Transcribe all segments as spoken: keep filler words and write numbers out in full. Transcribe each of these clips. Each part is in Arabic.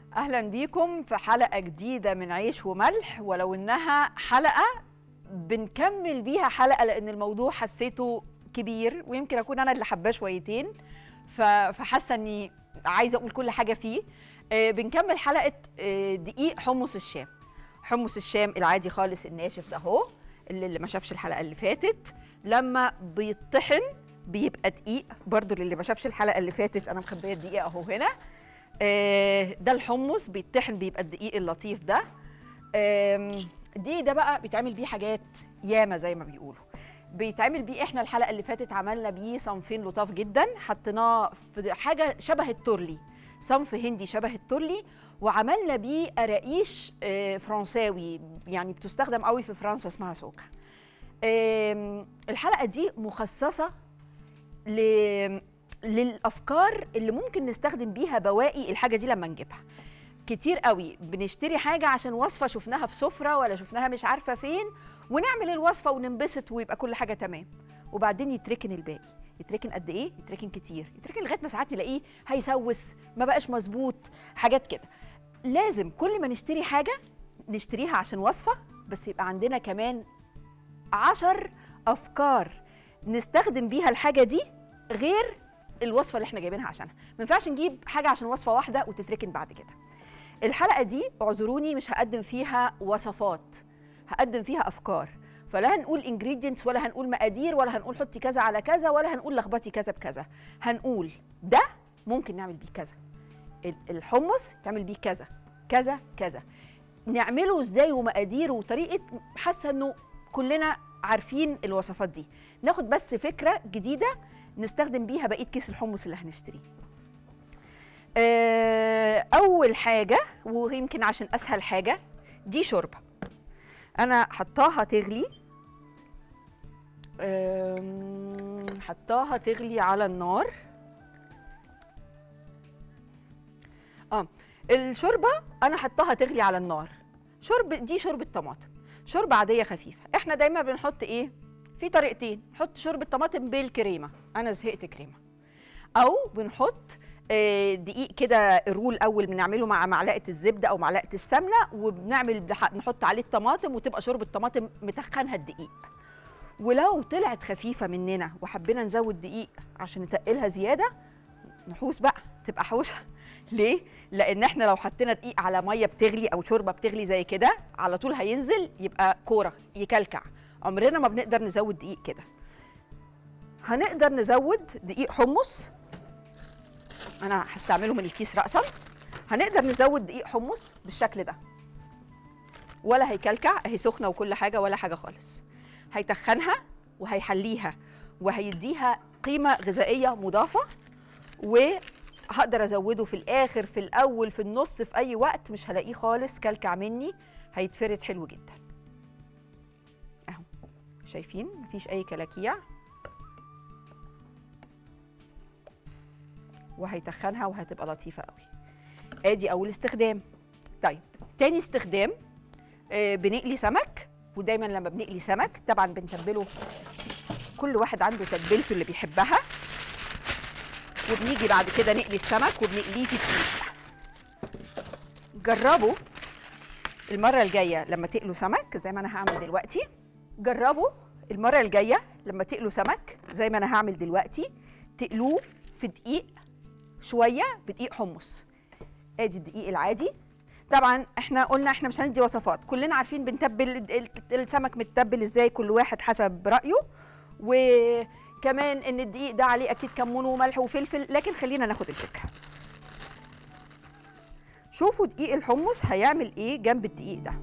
اهلا بيكم في حلقه جديده من عيش وملح، ولو انها حلقه بنكمل بيها حلقه لان الموضوع حسيته كبير ويمكن اكون انا اللي حباه شويتين، فحاسه اني عايزه اقول كل حاجه فيه. آه بنكمل حلقه آه دقيق حمص الشام. حمص الشام العادي خالص الناشف ده اهو، اللي, اللي ما شافش الحلقه اللي فاتت لما بيطحن بيبقى دقيق. برضو اللي ما شافش الحلقه اللي فاتت انا مخبيه الدقيق اهو هنا. آه ده الحمص بيطحن بيبقى الدقيق اللطيف ده. آه دي ده بقى بيتعمل بيه حاجات ياما زي ما بيقولوا. بيتعمل بيه، احنا الحلقه اللي فاتت عملنا بيه صنفين لطاف جدا، حطيناه في حاجه شبه التورلي، صنف هندي شبه التورلي، وعملنا بيه قراقيش آه فرنساوي يعني بتستخدم قوي في فرنسا اسمها سوكا. آه الحلقه دي مخصصه ل للافكار اللي ممكن نستخدم بيها بواقي الحاجه دي لما نجيبها. كتير قوي بنشتري حاجه عشان وصفه شفناها في سفره ولا شفناها مش عارفه فين، ونعمل الوصفه وننبسط ويبقى كل حاجه تمام، وبعدين يتركن الباقي. يتركن قد ايه؟ يتركن كتير، يتركن لغايه ما ساعات نلاقيه هيسوس، ما بقاش مظبوط، حاجات كده. لازم كل ما نشتري حاجه نشتريها عشان وصفه، بس يبقى عندنا كمان عشر افكار نستخدم بيها الحاجه دي غير الوصفه اللي احنا جايبينها عشانها. ما ينفعش نجيب حاجه عشان وصفه واحده وتتركن بعد كده. الحلقه دي اعذروني مش هقدم فيها وصفات، هقدم فيها افكار، فلا هنقول انجريدينتس ولا هنقول مقادير ولا هنقول حطي كذا على كذا ولا هنقول لخبطي كذا بكذا. هنقول ده ممكن نعمل بيه كذا، الحمص تعمل بيه كذا كذا كذا، نعمله ازاي ومقاديره وطريقه. حاسه انه كلنا عارفين الوصفات دي، ناخد بس فكره جديده نستخدم بيها بقيه كيس الحمص اللي هنشتريه. اول حاجه ويمكن عشان اسهل حاجه، دي شوربه انا حطاها تغلي، حطاها تغلي على النار. اه الشوربه انا حطاها تغلي على النار. شوربه دي شوربه طماطم، شوربه عاديه خفيفه. احنا دايما بنحط ايه في طريقتين، نحط شوربه طماطم بالكريمه، انا زهقت كريمه، او بنحط دقيق كده رول اول بنعمله مع معلقه الزبده او معلقه السمنه، وبنعمل نحط عليه الطماطم وتبقى شوربه طماطم متخنها الدقيق. ولو طلعت خفيفه مننا وحبينا نزود دقيق عشان نتقلها زياده، نحوس بقى تبقى حوسه. ليه؟ لان احنا لو حطينا دقيق على ميه بتغلي او شوربه بتغلي زي كده على طول هينزل يبقى كوره يكلكع، عمرنا ما بنقدر نزود دقيق كده. هنقدر نزود دقيق حمص، انا هستعمله من الكيس رأسا. هنقدر نزود دقيق حمص بالشكل ده، ولا هيكلكع، اهي سخنه وكل حاجه ولا حاجه خالص. هيتخنها وهيحليها وهيديها قيمه غذائيه مضافه، وهقدر ازوده في الاخر في الاول في النص في اي وقت، مش هلاقيه خالص كلكع مني، هيتفرد حلو جدا اهو. شايفين مفيش اي كلاكيع، وهيتخنها وهتبقى لطيفه قوي. ادي اول استخدام. طيب تاني استخدام، آه بنقلي سمك، ودايما لما بنقلي سمك طبعا بنتبله، كل واحد عنده تتبيلته اللي بيحبها، وبنيجي بعد كده نقلي السمك وبنقليه في دقيق. جربوا المره الجايه لما تقلوا سمك زي ما انا هعمل دلوقتي، جربوا المره الجايه لما تقلوا سمك زي ما انا هعمل دلوقتي، تقلوه في دقيق شويه بدقيق حمص. ادي الدقيق العادي. طبعا احنا قلنا احنا مش هندي وصفات، كلنا عارفين بنتبل السمك متبل ازاي، كل واحد حسب رايه، وكمان ان الدقيق ده عليه اكيد كمون وملح وفلفل، لكن خلينا ناخد الفكره. شوفوا دقيق الحمص هيعمل ايه جنب الدقيق ده.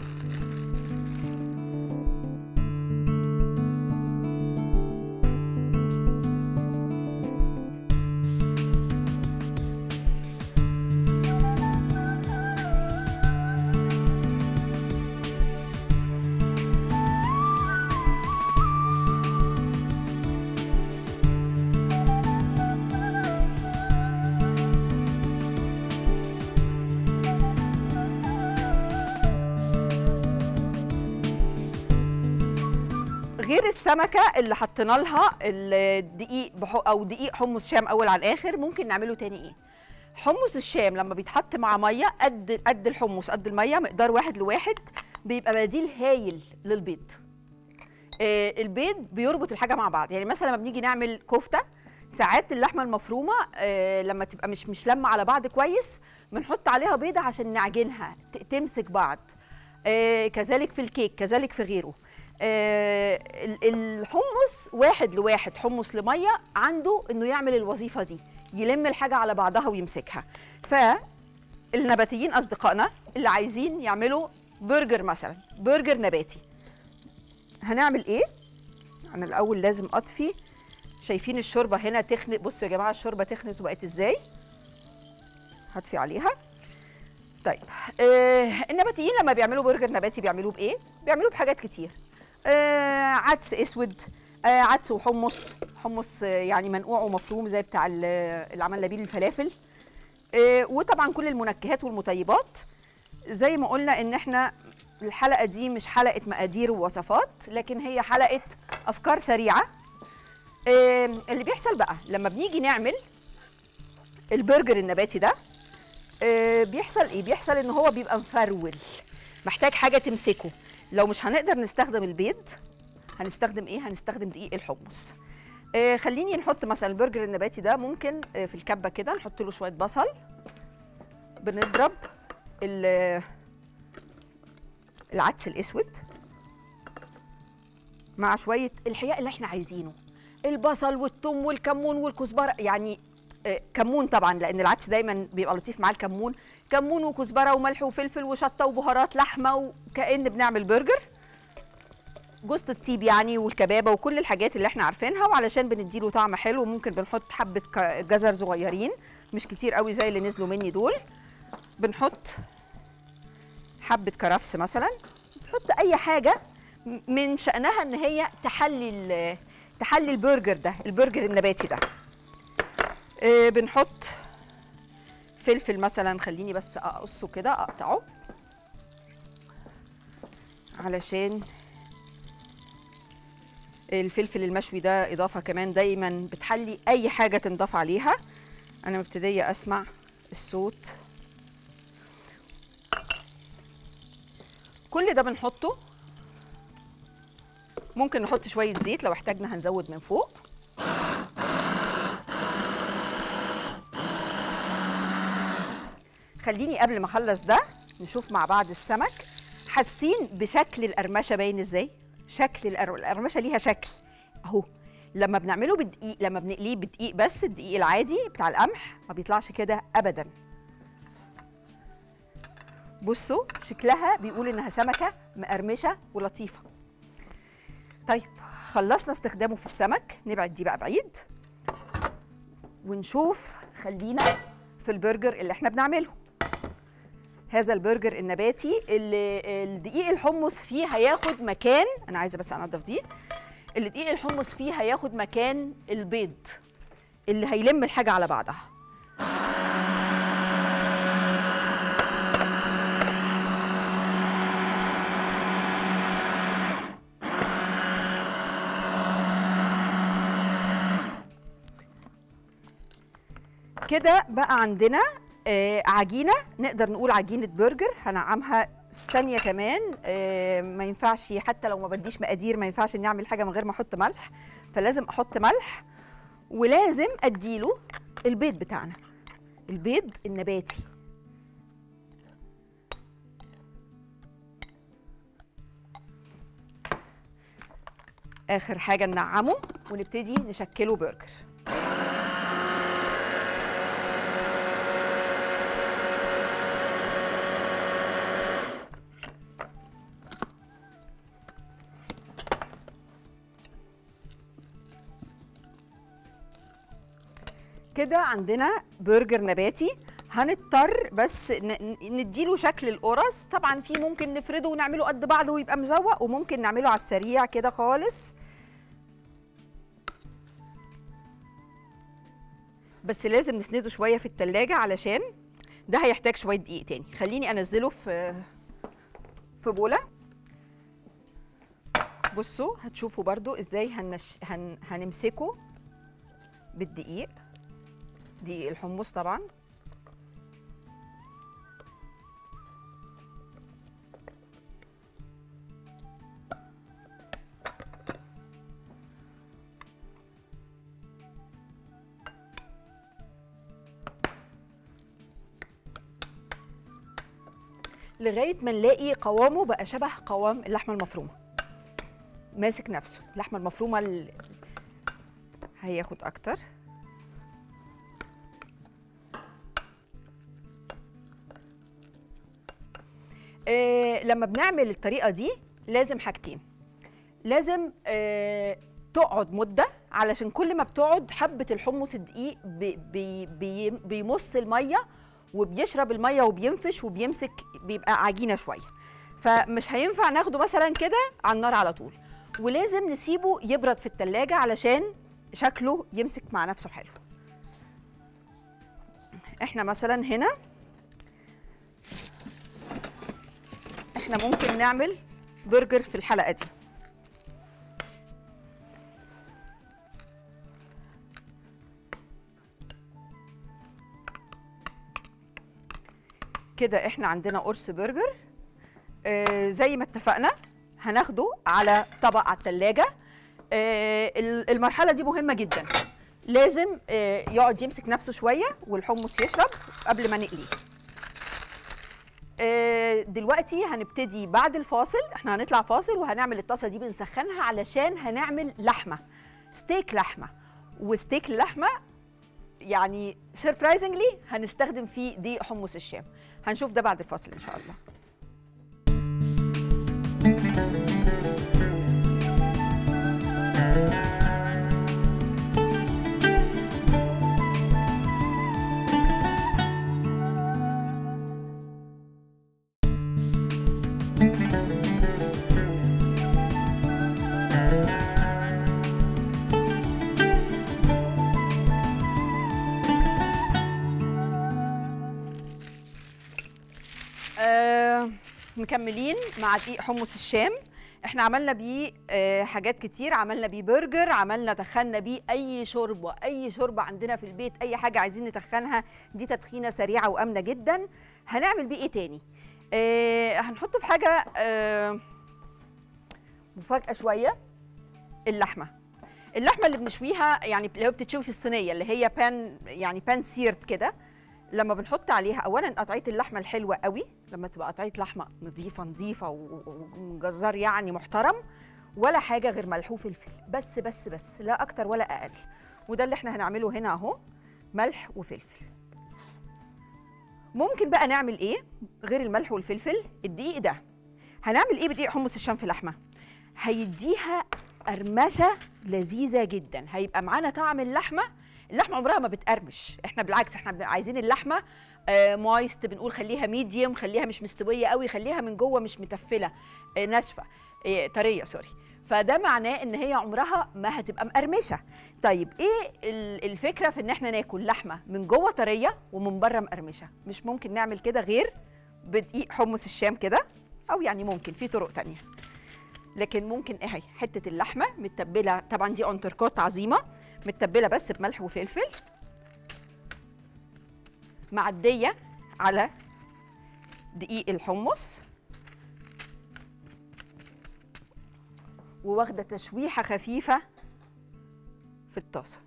غير السمكه اللي حطينا لها الدقيق او دقيق حمص شام اول على الاخر، ممكن نعمله تاني ايه؟ حمص الشام لما بيتحط مع ميه قد قد الحمص قد الميه، مقدار واحد لواحد، بيبقى بديل هايل للبيض. آه البيض بيربط الحاجه مع بعض. يعني مثلا لما بنيجي نعمل كفته، ساعات اللحمه المفرومه آه لما تبقى مش مش لمه على بعض كويس، بنحط عليها بيضه عشان نعجنها تمسك بعض. آه كذلك في الكيك، كذلك في غيره. آه الحمص واحد لواحد، حمص لميه، عنده انه يعمل الوظيفه دي، يلم الحاجه على بعضها ويمسكها. فالنباتيين اصدقائنا اللي عايزين يعملوا برجر مثلا، برجر نباتي، هنعمل ايه؟ انا الاول لازم اطفي. شايفين الشوربه هنا تخنت؟ بصوا يا جماعه الشوربه تخنت وبقت ازاي. هطفي عليها. طيب آه النباتيين لما بيعملوا برجر نباتي بيعملوه بايه؟ بيعملوه بحاجات كتير. آه عدس اسود، آه عدس وحمص، حمص آه يعني منقوع ومفروم زي بتاع اللي عملنا بيه الفلافل. آه وطبعا كل المنكهات والمطيبات. زي ما قلنا ان احنا الحلقه دي مش حلقه مقادير ووصفات، لكن هي حلقه افكار سريعه. آه اللي بيحصل بقى لما بنيجي نعمل البرجر النباتي ده، آه بيحصل ايه؟ بيحصل ان هو بيبقى مفرول، محتاج حاجه تمسكه. لو مش هنقدر نستخدم البيض، هنستخدم ايه؟ هنستخدم دقيق الحمص. آه خليني نحط مثلا البرجر النباتي ده، ممكن آه في الكبه كده نحط له شويه بصل، بنضرب العدس الاسود مع شويه الحقيقه اللي احنا عايزينه، البصل والثوم والكمون والكزبره. يعني آه كمون طبعا، لان العدس دايما بيبقى لطيف معاه الكمون، كمون وكزبره وملح وفلفل وشطه وبهارات لحمه، وكأن بنعمل برجر. جوز الطيب يعني والكبابه وكل الحاجات اللي احنا عارفينها، وعلشان بنديله طعم حلو ممكن بنحط حبه جزر صغيرين، مش كتير قوي زي اللي نزلوا مني دول. بنحط حبه كرفس مثلا، بنحط اي حاجه من شأنها ان هي تحلي تحلي البرجر ده، البرجر النباتي ده. اه بنحط فلفل مثلا، خليني بس اقصه كده، اقطعه علشان الفلفل المشوي ده اضافه كمان دايما بتحلي اي حاجه تنضاف عليها. انا مبتديه اسمع الصوت. كل ده بنحطه، ممكن نحط شويه زيت لو احتاجنا هنزود من فوق. خليني قبل ما اخلص ده نشوف مع بعض السمك. حاسين بشكل القرمشه باين ازاي؟ شكل القرمشه ليها شكل اهو. لما بنعمله بدقيق، لما بنقليه بدقيق بس، الدقيق العادي بتاع القمح، ما بيطلعش كده ابدا. بصوا شكلها بيقول انها سمكه مقرمشه ولطيفه. طيب خلصنا استخدامه في السمك، نبعد دي بقى بعيد ونشوف. خلينا في البرجر اللي احنا بنعمله، هذا البرجر النباتي اللي الدقيق الحمص فيه هياخد مكان، انا عايزه بس انضف دي، اللي دقيق الحمص فيه هياخد مكان البيض اللي هيلم الحاجه على بعضها. كده بقى عندنا آه عجينه، نقدر نقول عجينه برجر. هنعمها ثانيه كمان. آه ما ينفعش حتى لو ما بديش مقادير، ما ينفعش اني اعمل حاجه من غير ما احط ملح، فلازم احط ملح، ولازم اديله البيض بتاعنا، البيض النباتي. اخر حاجه ننعمه ونبتدي نشكله برجر. كده عندنا برجر نباتي. هنضطر بس نديله شكل القرص. طبعا في ممكن نفرده ونعمله قد بعضه ويبقى مزوق، وممكن نعمله على السريع كده خالص، بس لازم نسنده شويه في التلاجة علشان ده هيحتاج شويه دقيق تاني. خليني انزله في في بوله. بصوا هتشوفوا برضو ازاي هنش... هن... هنمسكه بالدقيق، دقيق الحمص طبعا. لغايه ما نلاقي قوامه بقى شبه قوام اللحمه المفرومه، ماسك نفسه. اللحمه المفرومه ال... هياخد اكتر. آه لما بنعمل الطريقه دي لازم حاجتين، لازم آه تقعد مده، علشان كل ما بتقعد حبه الحمص الدقيق بي بي بي بيمص الميه وبيشرب الميه وبينفش وبيمسك، بيبقى عجينه شويه. فمش هينفع ناخده مثلا كده على النار على طول، ولازم نسيبه يبرد في التلاجة علشان شكله يمسك مع نفسه حلو. احنا مثلا هنا احنا ممكن نعمل برجر في الحلقه دي. كده احنا عندنا قرص برجر. آه زي ما اتفقنا هناخده على طبق على التلاجة. آه المرحلة دي مهمة جدا، لازم آه يقعد يمسك نفسه شوية والحمص يشرب قبل ما نقليه. آه دلوقتي هنبتدي بعد الفاصل، احنا هنطلع فاصل وهنعمل الطاسة دي بنسخنها علشان هنعمل لحمة، ستيك لحمة. وستيك اللحمة يعني سربرايزنجلي هنستخدم فيه دقيق حمص الشام. هنشوف ده بعد الفاصل ان شاء الله. آه مكملين مع دقيق حمص الشام. احنا عملنا بيه آه حاجات كتير، عملنا بيه برجر، عملنا تخنا بيه اي شوربه، اي شوربه عندنا في البيت، اي حاجه عايزين نتخنها دي تدخينه سريعه وامنه جدا. هنعمل بيه ايه تاني؟ آه هنحطه في حاجه آه مفاجاه شويه، اللحمه. اللحمه اللي بنشويها يعني اللي هي بتتشوي في الصينيه، اللي هي بان يعني بان سيرت كده، لما بنحط عليها اولا قطعيه اللحمه الحلوه قوي، لما تبقى قطعيه لحمه نظيفه نظيفه وجزار يعني محترم، ولا حاجه غير ملح وفلفل بس بس بس، لا اكتر ولا اقل. وده اللي احنا هنعمله هنا اهو، ملح وفلفل. ممكن بقى نعمل ايه غير الملح والفلفل؟ الدقيق ده هنعمل ايه بدقيق حمص الشام في اللحمه؟ هيديها قرمشه لذيذه جدا، هيبقى معانا طعم اللحمه. اللحمه عمرها ما بتقرمش، احنا بالعكس احنا عايزين اللحمه آه مايست، بنقول خليها ميديوم، خليها مش مستويه قوي، خليها من جوه مش متفله آه ناشفه آه طريه سوري. فده معناه ان هي عمرها ما هتبقى مقرمشه. طيب ايه الفكره في ان احنا ناكل لحمه من جوه طريه ومن بره مقرمشه؟ مش ممكن نعمل كده غير بدقيق حمص الشام كده، او يعني ممكن في طرق تانية، لكن ممكن اهي حته اللحمه متبله، طبعا دي انتركوت عظيمه متبله بس بملح وفلفل، معديه على دقيق الحمص وواخده تشويحه خفيفه في الطاسه.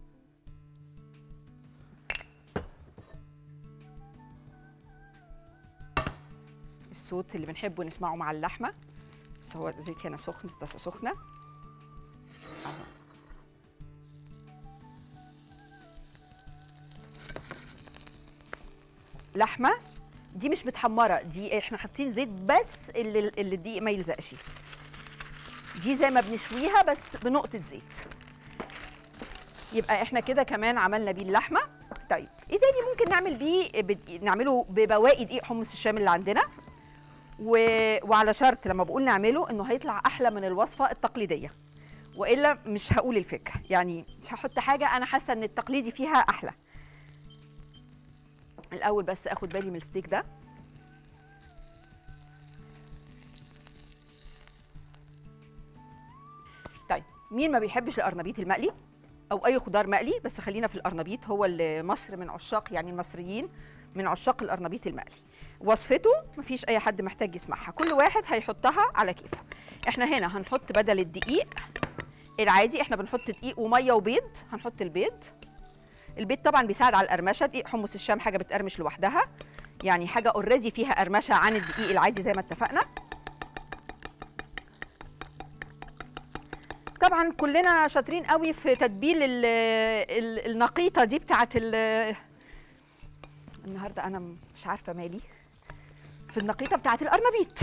الصوت اللي بنحبه نسمعه مع اللحمه، بس هو الزيت هنا سخن، الطاسه سخنه اهو. لحمه دي مش متحمره، دي احنا حاطين زيت بس اللي اللي الدقيق ما يلزقش، دي زي ما بنشويها بس بنقطه زيت. يبقى احنا كده كمان عملنا بيه اللحمه. طيب ايه تاني ممكن نعمل بيه؟ بد... نعمله ببواقي دقيق حمص الشام اللي عندنا، و... وعلى شرط لما بقول نعمله انه هيطلع احلى من الوصفه التقليديه، والا مش هقول الفكره، يعني مش هحط حاجه انا حاسه ان التقليدي فيها احلى. الاول بس اخد بالي من الستيك ده. طيب مين ما بيحبش القرنبيط المقلي او اي خضار مقلي؟ بس خلينا في القرنبيط، هو اللي مصر من عشاق، يعني المصريين من عشاق القرنبيط المقلي. وصفته مفيش اي حد محتاج يسمعها، كل واحد هيحطها على كيفه. احنا هنا هنحط بدل الدقيق العادي، احنا بنحط دقيق وميه وبيض، هنحط البيض. البيض طبعا بيساعد على القرمشه، دقيق حمص الشام حاجه بتقرمش لوحدها. يعني حاجه اوريدي فيها قرمشه عن الدقيق العادي زي ما اتفقنا. طبعا كلنا شاطرين قوي في تتبيل ال ال النقيطه دي بتاعه النهارده، انا مش عارفه مالي في النقيطه بتاعه القرنبيط.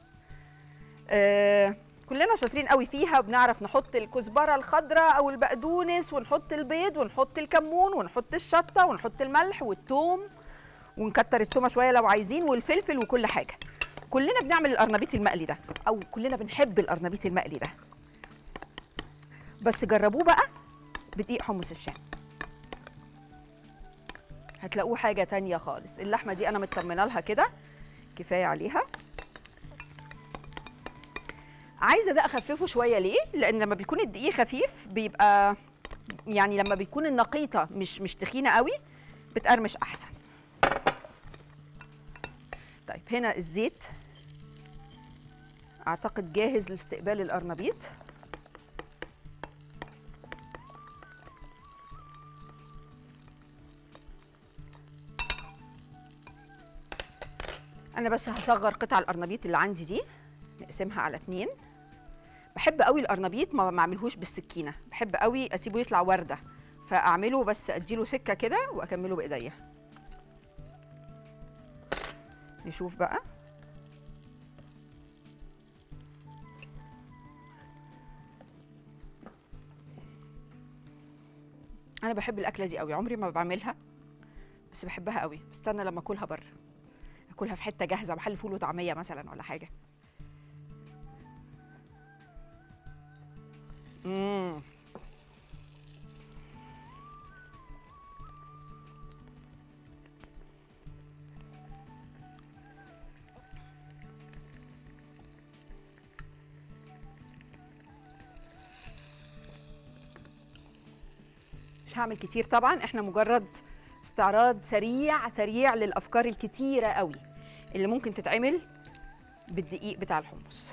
آه كلنا شاطرين قوي فيها، وبنعرف نحط الكزبره الخضراء او البقدونس، ونحط البيض، ونحط الكمون، ونحط الشطه، ونحط الملح والثوم، ونكتر التومه شويه لو عايزين، والفلفل وكل حاجه. كلنا بنعمل القرنبيط المقلي ده، او كلنا بنحب القرنبيط المقلي ده، بس جربوه بقى بدقيق حمص الشام، هتلاقوه حاجه تانية خالص. اللحمه دي انا مطمنه لها كده كفايه عليها. عايزه ده اخففه شويه، ليه؟ لان لما بيكون الدقيق خفيف بيبقى يعني لما بيكون النقيطه مش مش تخينه قوي بتقرمش احسن. طيب هنا الزيت اعتقد جاهز لاستقبال القرنبيط. انا بس هصغر قطع القرنبيط اللي عندي دي، نقسمها على اتنين. بحب قوي القرنبيط ما اعملهوش بالسكينه، بحب قوي اسيبه يطلع ورده، فاعمله بس اديله سكه كده واكمله بايديا. نشوف بقى. انا بحب الاكله دي قوي، عمري ما بعملها بس بحبها قوي. بستنى لما اكلها بره، اكلها في حته جاهزه، محل فول وطعميه مثلا ولا حاجه. امم مش هعمل كتير طبعا، احنا مجرد استعراض سريع سريع للافكار الكتيره قوي اللي ممكن تتعمل بالدقيق بتاع الحمص.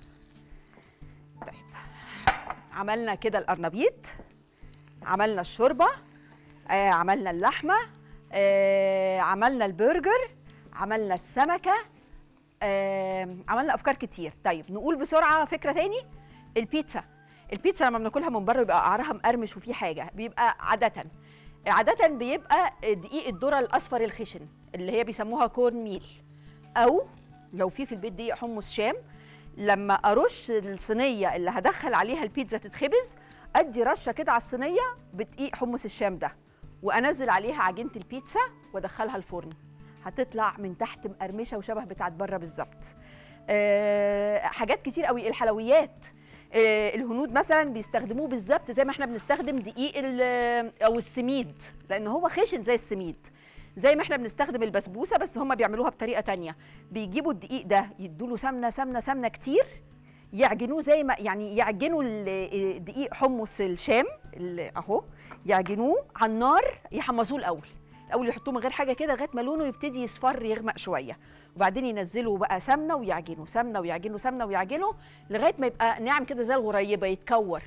طيب عملنا كده القرنبيط، عملنا الشوربه، آه عملنا اللحمه، آه عملنا البرجر، عملنا السمكه، آه عملنا افكار كتير. طيب نقول بسرعه فكره تاني. البيتزا البيتزا لما بناكلها من بره بيبقى قعرها مقرمش وفي حاجه، بيبقى عاده عاده بيبقى دقيق الذره الاصفر الخشن اللي هي بيسموها كورن ميل، او لو في في البيت دقيق حمص شام، لما ارش الصينيه اللي هدخل عليها البيتزا تتخبز ادي رشه كده على الصينيه بدقيق حمص الشام ده، وانزل عليها عجينه البيتزا وادخلها الفرن، هتطلع من تحت مقرمشه وشبه بتاعت بره بالظبط. أه حاجات كتير قوي. الحلويات أه الهنود مثلا بيستخدموه بالظبط زي ما احنا بنستخدم دقيق او السميد، لان هو خشن زي السميد. زي ما احنا بنستخدم البسبوسه بس هم بيعملوها بطريقه تانية، بيجيبوا الدقيق ده يدوا سمنه سمنه سمنه كتير، يعجنوه زي ما يعني يعجنوا دقيق حمص الشام اهو، يعجنوه على النار، يحمصوه الاول الاول يحطوه من غير حاجه كده لغايه ما لونه يبتدي يصفر يغمق شويه، وبعدين ينزلوا بقى سمنه ويعجنوا سمنه ويعجنوا سمنه ويعجنوا لغايه ما يبقى ناعم كده زي الغريبه يتكور،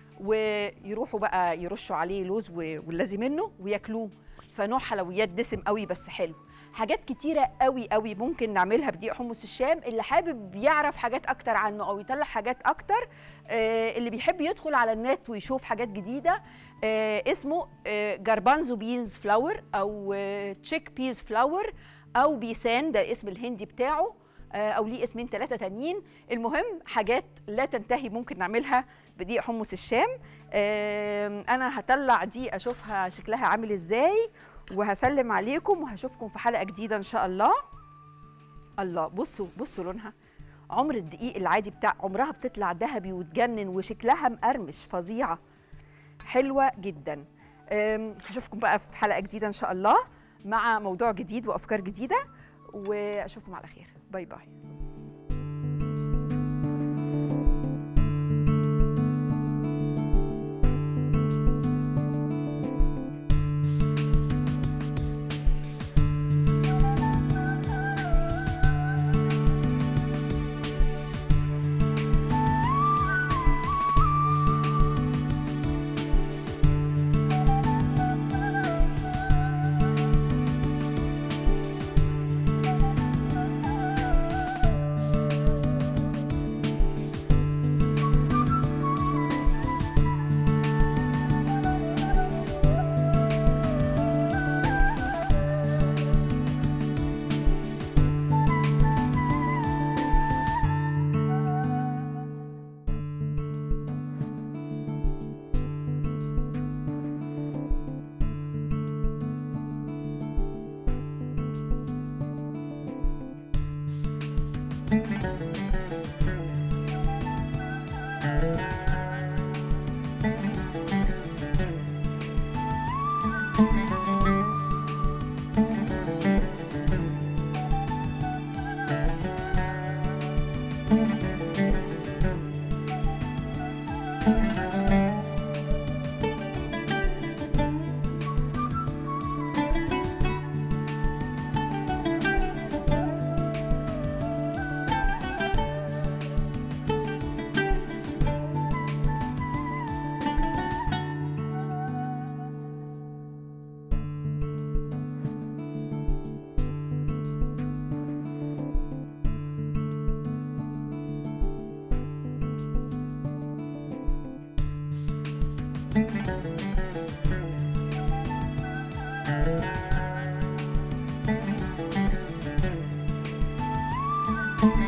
ويروحوا بقى يرشوا عليه لوز والذي منه وياكلوه. فنوع حلويات دسم قوي بس حلو. حاجات كتيره قوي قوي ممكن نعملها بدقيق حمص الشام. اللي حابب يعرف حاجات اكتر عنه او يطلع حاجات اكتر، آه اللي بيحب يدخل على النت ويشوف حاجات جديده، آه اسمه آه جاربانزو بينز فلاور او آه تشيك بيز فلاور او بيسان، ده الاسم الهندي بتاعه، آه او ليه اسمين ثلاثه تانيين. المهم حاجات لا تنتهي ممكن نعملها بدقيق حمص الشام. آه انا هطلع دي اشوفها شكلها عامل ازاي، وهسلم عليكم وهشوفكم في حلقه جديده ان شاء الله. الله بصوا بصوا لونها، عمر الدقيق العادي بتاع عمرها بتطلع ذهبي وتجنن، وشكلها مقرمش فظيعه حلوه جدا. هشوفكم بقى في حلقه جديده ان شاء الله مع موضوع جديد وافكار جديده، واشوفكم على خير. باي باي. Thank you.